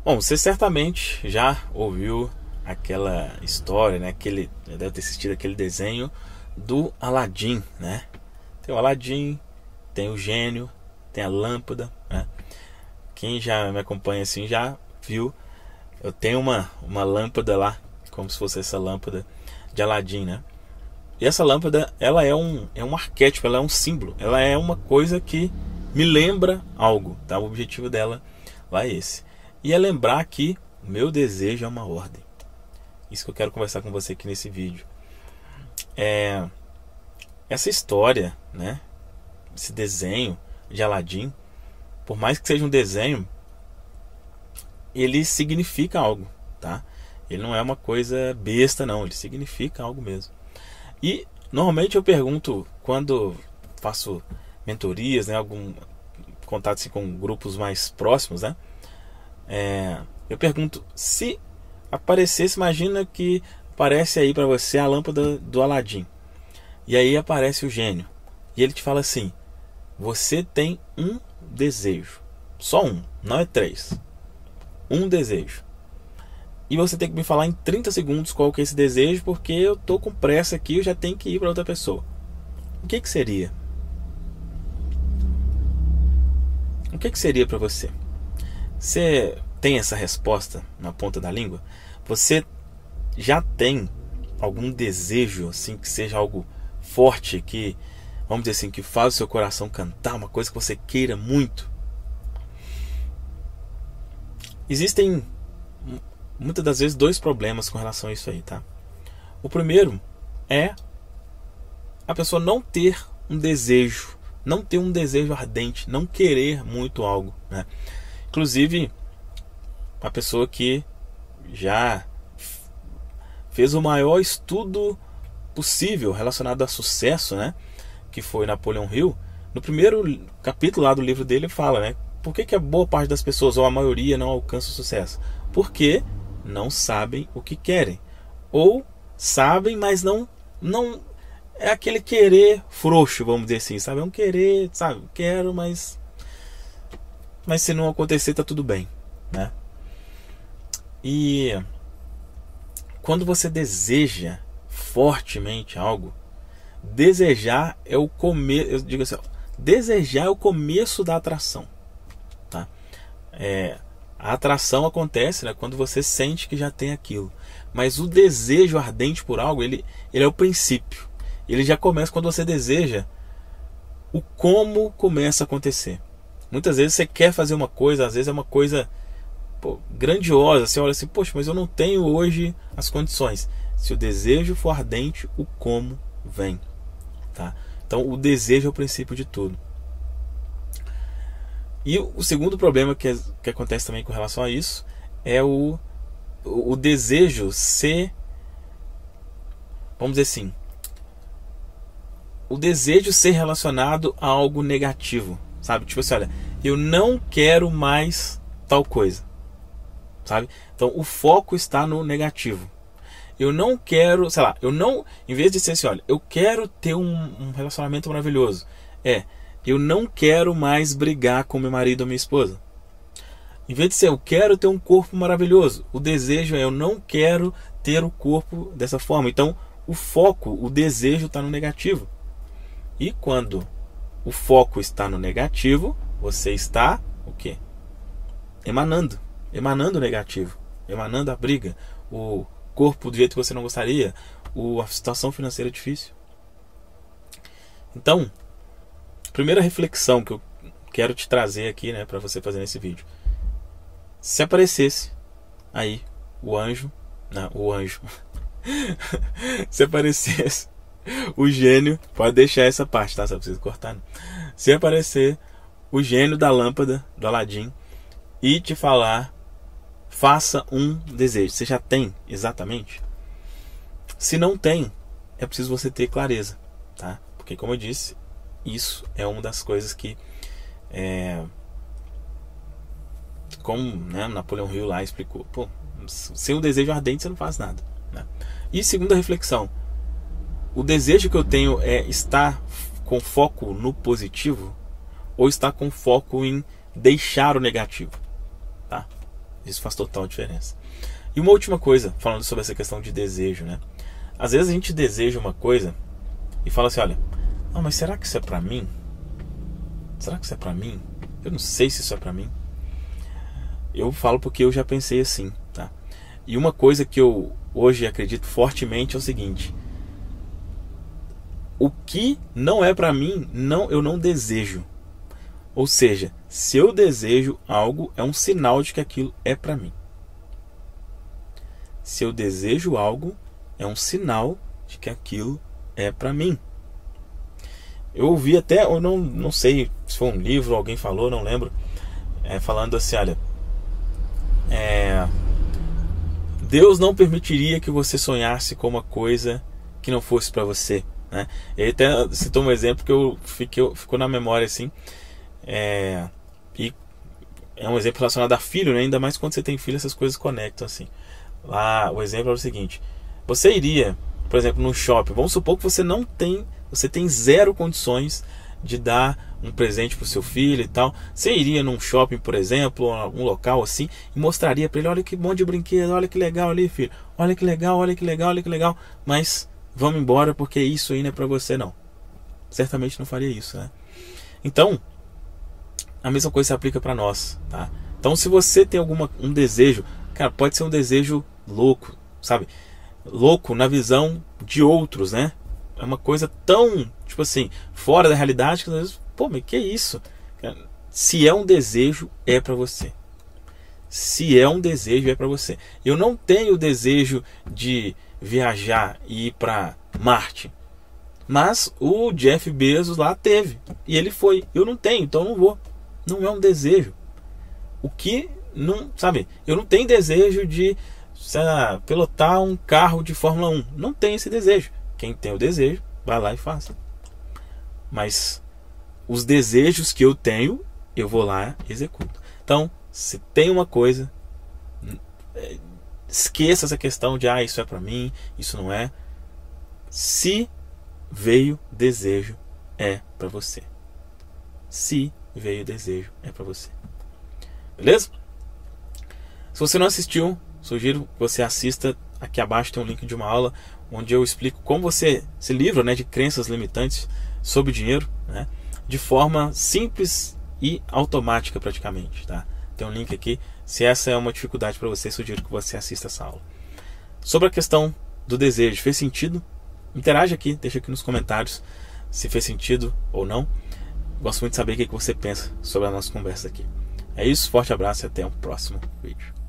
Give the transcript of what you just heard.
Bom, você certamente já ouviu aquela história, né? Deve ter assistido aquele desenho do Aladim, né? Tem o Aladim, tem o gênio, tem a lâmpada, né? Quem já me acompanha assim já viu. Eu tenho uma lâmpada lá, como se fosse essa lâmpada de Aladim, né? E essa lâmpada, ela é um arquétipo, ela é um símbolo, ela é uma coisa que me lembra algo, tá? O objetivo dela lá é esse. E é lembrar que o meu desejo é uma ordem. Isso que eu quero conversar com você aqui nesse vídeo. Essa história, né? Esse desenho de Aladim, por mais que seja um desenho, ele significa algo, tá? Ele não é uma coisa besta, não. Ele significa algo mesmo. E normalmente eu pergunto, quando faço mentorias, né? Algum contato assim, com grupos mais próximos, né? Eu pergunto, se aparecesse, imagina que aparece aí para você a lâmpada do Aladim, e aí aparece o gênio, e ele te fala assim: você tem um desejo, só um, não é 3, um desejo, e você tem que me falar em 30 segundos qual que é esse desejo, porque eu tô com pressa aqui, eu já tenho que ir para outra pessoa. O que seria? O que seria para você? Você tem essa resposta na ponta da língua? Você já tem algum desejo assim que seja algo forte, que, vamos dizer assim, que faz o seu coração cantar, uma coisa que você queira muito? Existem muitas das vezes 2 problemas com relação a isso aí, tá? O primeiro é a pessoa não ter um desejo, não ter um desejo ardente, não querer muito algo, né? Inclusive, a pessoa que já fez o maior estudo possível relacionado a sucesso, né? Que foi Napoleon Hill. No primeiro capítulo lá do livro dele fala, né? Por que a boa parte das pessoas, ou a maioria, não alcança o sucesso? Porque não sabem o que querem. Ou sabem, mas não é aquele querer frouxo, vamos dizer assim, sabe? É um querer, sabe? Quero, mas se não acontecer, tá tudo bem, né? E quando você deseja fortemente algo, desejar é o começo, eu digo assim, desejar é o começo da atração, tá? A atração acontece, né, quando você sente que já tem aquilo, mas o desejo ardente por algo, ele é o princípio. Ele já começa quando você deseja. O como começa a acontecer. Muitas vezes você quer fazer uma coisa, às vezes é uma coisa grandiosa, você olha assim, poxa, mas eu não tenho hoje as condições. Se o desejo for ardente, o como vem, tá? Então o desejo é o princípio de tudo. E o segundo problema que acontece também com relação a isso é o desejo ser, vamos dizer assim, o desejo ser relacionado a algo negativo, sabe? Tipo assim, olha, eu não quero mais tal coisa, sabe? Então o foco está no negativo. Eu não quero, sei lá, em vez de ser assim, olha, eu quero ter um relacionamento maravilhoso, eu não quero mais brigar com meu marido ou minha esposa. Em vez de ser, eu quero ter um corpo maravilhoso, o desejo é, eu não quero ter o corpo dessa forma. Então o foco, o desejo está no negativo. E quando o foco está no negativo, você está o quê? Emanando o negativo, emanando a briga, o corpo do jeito que você não gostaria, a situação financeira difícil. Então, primeira reflexão que eu quero te trazer aqui, né, para você fazer nesse vídeo: se aparecesse aí se aparecesse o gênio, pode deixar essa parte, tá? Só preciso cortar, né? Se aparecer o gênio da lâmpada do Aladim e te falar, faça um desejo, você já tem exatamente? Se não tem, é preciso você ter clareza, tá? Porque, como eu disse, isso é uma das coisas que como, né, Napoleon Hill lá explicou, sem um desejo ardente você não faz nada, né? E segunda reflexão: o desejo que eu tenho é estar com foco no positivo ou estar com foco em deixar o negativo, tá? Isso faz total diferença. E uma última coisa, falando sobre essa questão de desejo, né? Às vezes a gente deseja uma coisa e fala assim, olha, não, mas será que isso é pra mim? Será que isso é pra mim? Eu não sei se isso é pra mim. Eu falo porque eu já pensei assim, tá? E uma coisa que eu hoje acredito fortemente é o seguinte: o que não é pra mim, eu não desejo. Ou seja, se eu desejo algo, é um sinal de que aquilo é pra mim. Se eu desejo algo, é um sinal de que aquilo é pra mim. Eu ouvi até, eu não sei se foi um livro, alguém falou, não lembro, falando assim, olha, Deus não permitiria que você sonhasse com uma coisa que não fosse pra você, né? Ele até citou um exemplo que ficou na memória assim, e é um exemplo relacionado a filho, né? Ainda mais quando você tem filho, essas coisas conectam assim. Lá o exemplo é o seguinte: você iria, por exemplo, no shopping, vamos supor que você tem zero condições de dar um presente para o seu filho e tal. Você iria num shopping, por exemplo, ou algum local assim, e mostraria para ele, olha que monte de brinquedo, olha que legal ali, filho, olha que legal, olha que legal, olha que legal, mas vamos embora porque isso aí não é para você não. Certamente não faria isso, né? Então, a mesma coisa se aplica para nós, tá? Então, se você tem um desejo, cara, pode ser um desejo louco, sabe? Louco na visão de outros, né? É uma coisa tão, tipo assim, fora da realidade que às vezes, pô, mas que isso? Se é um desejo, é pra você. Se é um desejo, é pra você. Eu não tenho o desejo de viajar e ir pra Marte, mas o Jeff Bezos lá teve, e ele foi. Eu não tenho, então eu não vou. Não é um desejo. O que não, sabe? Eu não tenho desejo de, sei lá, pilotar um carro de Fórmula 1. Não tenho esse desejo. Quem tem o desejo, vai lá e faça. Mas os desejos que eu tenho, eu vou lá e executo. Então, se tem uma coisa, esqueça essa questão de isso é pra mim, isso não é. Se veio desejo, é pra você. Se veio desejo, é pra você. Beleza? Se você não assistiu, sugiro que você assista. Aqui abaixo tem um link de uma aula onde eu explico como você se livra, né, de crenças limitantes sobre dinheiro, né, de forma simples e automática praticamente, tá? Tem um link aqui. Se essa é uma dificuldade para você, sugiro que você assista essa aula. Sobre a questão do desejo, fez sentido? Interage aqui, deixa aqui nos comentários se fez sentido ou não. Gosto muito de saber o que você pensa sobre a nossa conversa aqui. É isso, forte abraço e até o próximo vídeo.